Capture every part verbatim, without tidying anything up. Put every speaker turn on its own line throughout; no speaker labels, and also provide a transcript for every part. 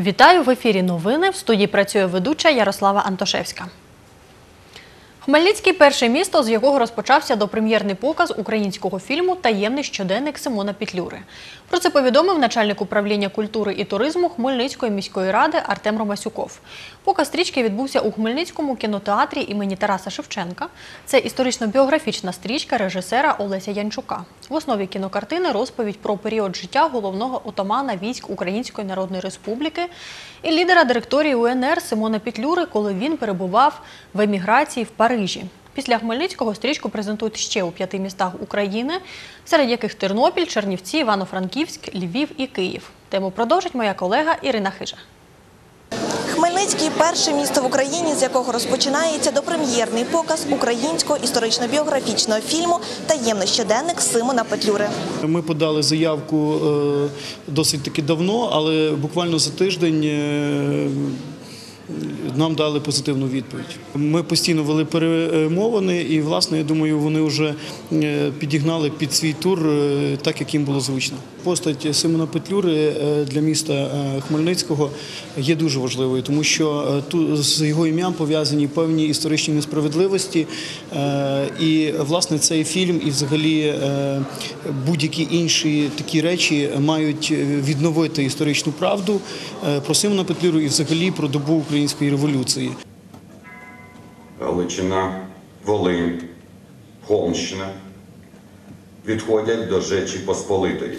Вітаю! В ефірі новини. В студії працює ведуча Ярослава Антошевська. Хмельницький – перше місто, з якого розпочався допрем'єрний показ українського фільму «Таємний щоденник» Симона Петлюри. Про це повідомив начальник управління культури і туризму Хмельницької міської ради Артем Ромасюков. Показ стрічки відбувся у Хмельницькому кінотеатрі імені Тараса Шевченка. Це історично-біографічна стрічка режисера Олеся Янчука. В основі кінокартини розповідь про період життя головного отамана військ Української Народної Республіки і лідера директорії У Ен Ер Симона Петлюри, коли він перебував в еміграції в Парижі. Після Хмельницького стрічку презентують ще у п'яти містах України, серед яких Тернопіль, Чернівці, Івано-Франківськ, Львів і Київ. Тему продовжить моя колега Ірина Хижа.
Хмельницький – перше місто в Україні, з якого розпочинається допрем'єрний показ українського історично-біографічного фільму «Таємний щоденник» Симона Петлюри.
Ми подали заявку досить таки давно, але буквально за тиждень нам дали позитивну відповідь. Ми постійно вели перемовини і, власне, я думаю, вони вже підігнали під свій тур так, як їм було звично. Постать Симона Петлюри для міста Хмельницького є дуже важливою, тому що з його ім'ям пов'язані певні історичні несправедливості. І, власне, цей фільм і взагалі будь-які інші такі речі мають відновити історичну правду про Симона Петлюру і взагалі про добу української революції.
Галичина, Волинь, Холмщина відходять до Жечі Посполитої.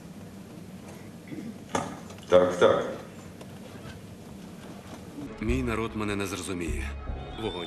Так, так.
Мій народ мене не зрозуміє. Вогонь.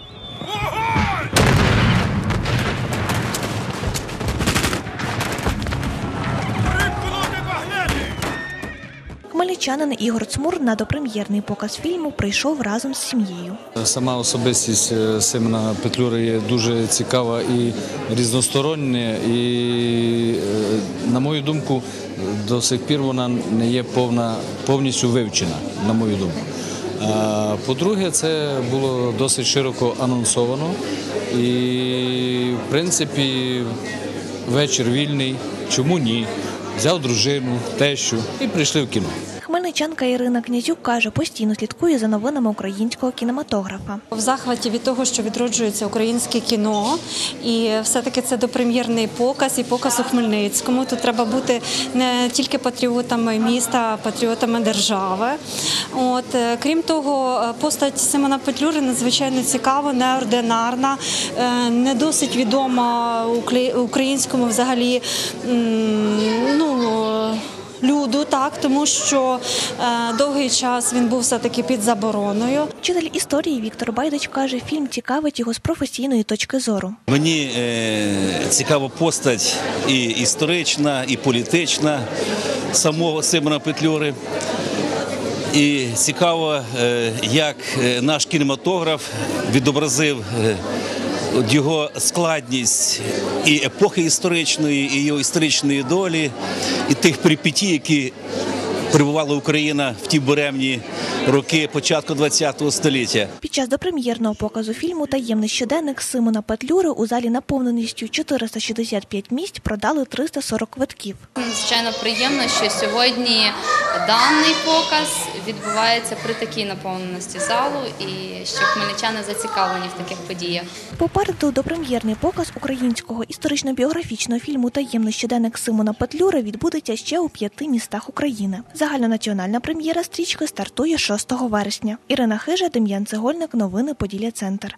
Хмельничанин Ігор Цмур на допрем'єрний показ фільму прийшов разом з сім'єю.
Сама особистість Симона Петлюри є дуже цікава і різностороння, і, на мою думку, до сих пір вона не є повна, повністю вивчена, на мою думку. По-друге, це було досить широко анонсовано і, в принципі, вечір вільний, чому ні? Взяв дружину, тещу і прийшли в кіно.
Хмельничанка Ірина Князюк каже, постійно слідкує за новинами українського кінематографа.
В захваті від того, що відроджується українське кіно, і все-таки це допрем'єрний показ і показ у Хмельницькому. Тут треба бути не тільки патріотами міста, а патріотами держави. От, крім того, постать Симона Петлюри надзвичайно цікава, неординарна, не досить відома українському взагалі, ну, люду, так, тому що е, довгий час він був все-таки під забороною.
Вчитель історії Віктор Байдич каже, фільм цікавить його з професійної точки зору.
Мені е, цікава постать і історична, і політична самого Симона Петлюри. І цікаво, е, як наш кінематограф відобразив е, його складність і епохи історичної, і його історичної долі, і тих перипетій, які перебувала Україна в ті буремні роки початку ХХ століття.
Під час допрем'єрного показу фільму «Таємний щоденник» Симона Петлюри у залі наповненістю чотириста шістдесят п'ять місць продали триста сорок квитків.
Звичайно, приємно, що сьогодні даний показ відбувається при такій наповненості залу і що хмельничани зацікавлені в таких подіях.
Попереду допрем'єрний показ українського історично-біографічного фільму «Таємний щоденник» Симона Петлюри відбудеться ще у п'яти містах України. Загальнонаціональна прем'єра стрічки стартує шостого вересня. Ірина Хижа, Дем'ян Цегольник, новини Поділля Центр.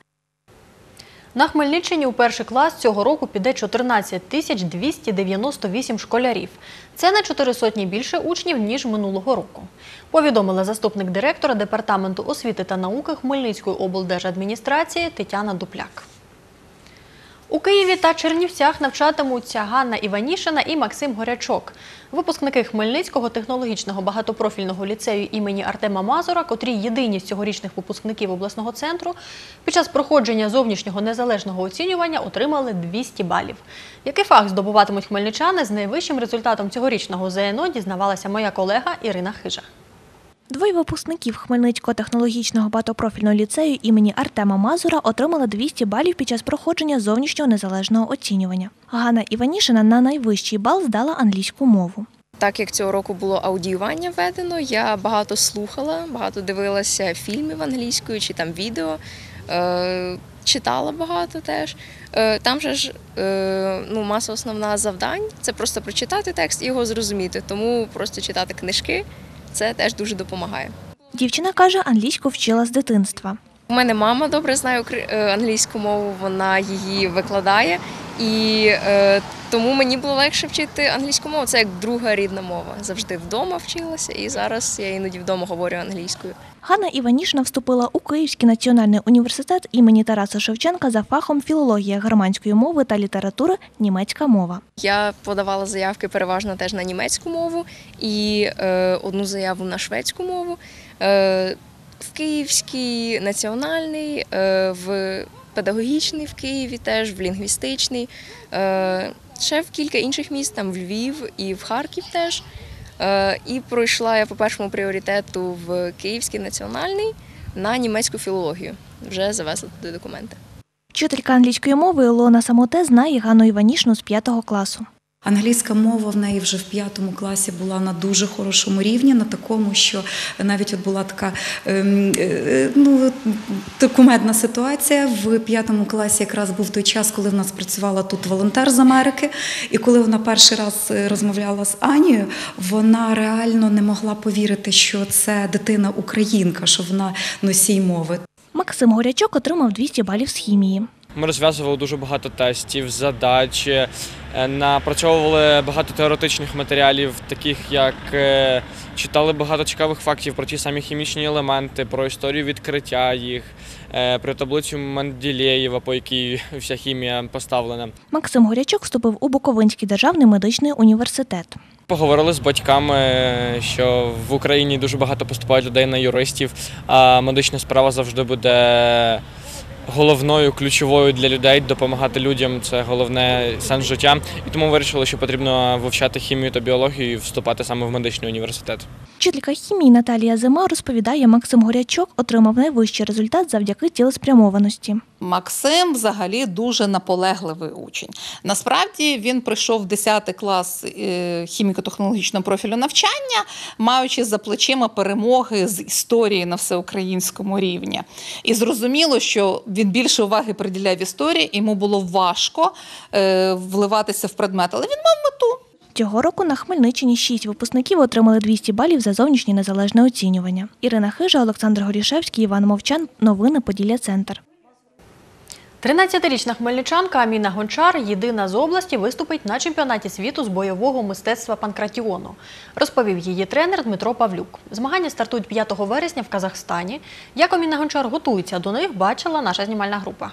На Хмельниччині у перший клас цього року піде чотирнадцять тисяч двісті дев'яносто вісім школярів. Це на чотири сотні більше учнів, ніж минулого року. Повідомила заступник директора Департаменту освіти та науки Хмельницької облдержадміністрації Тетяна Дупляк. У Києві та Чернівцях навчатимуться Ганна Іванішина і Максим Горячок. Випускники Хмельницького технологічного багатопрофільного ліцею імені Артема Мазура, котрі єдині з цьогорічних випускників обласного центру, під час проходження зовнішнього незалежного оцінювання отримали двісті балів. Який фах здобуватимуть хмельничани з найвищим результатом цьогорічного Зе Ен О, дізнавалася моя колега Ірина Хижа.
Двоє випускників Хмельницького технологічного багатопрофільного ліцею імені Артема Мазура отримали двісті балів під час проходження зовнішнього незалежного оцінювання. Ганна Іванішина на найвищий бал здала англійську мову.
Так як цього року було аудіювання введено, я багато слухала, багато дивилася фільмів англійською чи там відео, е, читала багато теж. Е, там же ж е, ну, маса основна завдань – це просто прочитати текст і його зрозуміти, тому просто читати книжки – це теж дуже допомагає.
Дівчина каже, англійську вчила з дитинства.
У мене мама добре знає англійську мову, вона її викладає, і е, тому мені було легше вчити англійську мову. Це як друга рідна мова. Завжди вдома вчилася, і зараз я іноді вдома говорю англійською.
Ганна Іванішина вступила у Київський національний університет імені Тараса Шевченка за фахом філологія германської мови та літератури, німецька мова.
Я подавала заявки переважно теж на німецьку мову і е, одну заяву на шведську мову. Е, в Київський національний, е, в педагогічний в Києві теж, в лінгвістичний, е, ще в кілька інших міст, там в Львів і в Харків теж. Е, і пройшла я по першому пріоритету в Київський національний на німецьку філологію. Вже завезла туди документи.
Вчителька англійської мови Ілона Самоте знає Ганну Іванішину з п'ятого класу.
Англійська мова в неї вже в п'ятому класі була на дуже хорошому рівні, на такому, що навіть от була така ну, кумедна ситуація. В п'ятому класі якраз був той час, коли в нас працювала тут волонтер з Америки, і коли вона перший раз розмовляла з Анією, вона реально не могла повірити, що це дитина-українка, що вона носій мови.
Максим Горячок отримав двісті балів з хімії.
Ми розв'язували дуже багато тестів, задач, напрацьовували багато теоретичних матеріалів, таких як читали багато цікавих фактів про ті самі хімічні елементи, про історію відкриття їх, про таблицю Менделєєва, по якій вся хімія поставлена.
Максим Горячок вступив у Буковинський державний медичний університет.
Поговорили з батьками, що в Україні дуже багато поступають людей на юристів, а медична справа завжди буде головною, ключовою для людей, допомагати людям – це головне сенс життя. І тому вирішили, що потрібно вивчати хімію та біологію і вступати саме в медичний університет.
Вчителька хімії Наталія Зима розповідає, Максим Горячок отримав найвищий результат завдяки цілеспрямованості.
Максим взагалі дуже наполегливий учень. Насправді він прийшов в десятий клас хіміко-технологічного профілю навчання, маючи за плечима перемоги з історії на всеукраїнському рівні. І зрозуміло, що він більше уваги приділяв історії, йому було важко вливатися в предмет, але він мав мету.
Цього року на Хмельниччині шість випускників отримали двісті балів за зовнішнє незалежне оцінювання. Ірина Хижа, Олександр Горішевський, Іван Мовчан. Новини Поділля-Центр.
тринадцятирічна хмельничанка Аміна Гончар єдина з області виступить на чемпіонаті світу з бойового мистецтва панкратіону, розповів її тренер Дмитро Павлюк. Змагання стартують п'ятого вересня в Казахстані. Як Аміна Гончар готується до них, бачила наша знімальна група.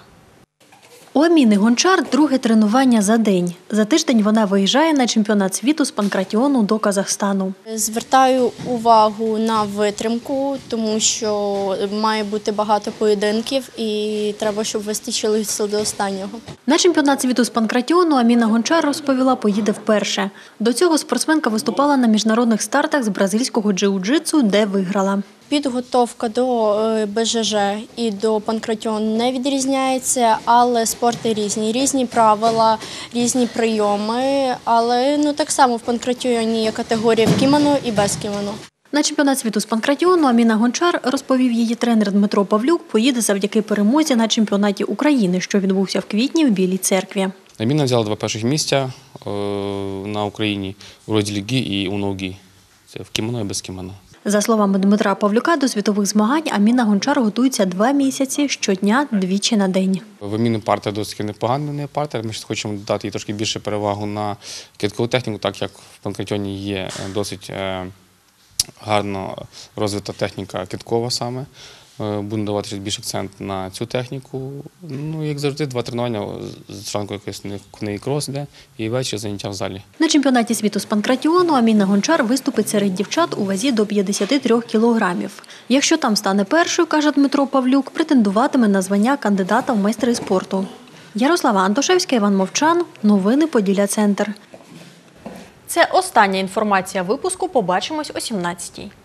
У Аміни Гончар друге тренування за день. За тиждень вона виїжджає на чемпіонат світу з панкратіону до Казахстану.
Звертаю увагу на витримку, тому що має бути багато поєдинків і треба, щоб вистачило сил до останнього.
На чемпіонат світу з панкратіону Аміна Гончар, розповіла, поїде вперше. До цього спортсменка виступала на міжнародних стартах з бразильського джиу-джитсу, де виграла.
Підготовка до Б Ж Ж і до панкратіону не відрізняється, але спорти різні. Різні правила, різні прийоми, але ну, так само в панкратіоні є категорія в кімоно і без кімоно.
На чемпіонат світу з панкратіону Аміна Гончар, розповів її тренер Дмитро Павлюк, поїде завдяки перемозі на чемпіонаті України, що відбувся в квітні в Білій Церкві.
Аміна взяла два перших місця на Україні у розділі гі і у ногі. Це в кімоно і без кімоно.
За словами Дмитра Павлюка, до світових змагань Аміна Гончар готується два місяці, щодня, двічі на день.
В Аміни партер досить непоганий партер. Ми ще хочемо дати їй трошки більше перевагу на кидкову техніку, так як в панкратіоні є досить гарно розвита техніка кидкова саме. Будемо давати більше акцент на цю техніку. Ну, як завжди, два тренування, зранку якийсь в неї крос йде і ввечері заняття в залі.
На чемпіонаті світу з панкратіону Аміна Гончар виступить серед дівчат у вазі до п'ятдесят три кілограмів. Якщо там стане першою, каже Дмитро Павлюк, претендуватиме на звання кандидата в майстри спорту. Ярослава Антошевська, Іван Мовчан. Новини Поділля-Центр. Це остання інформація випуску. Побачимось о сімнадцятій.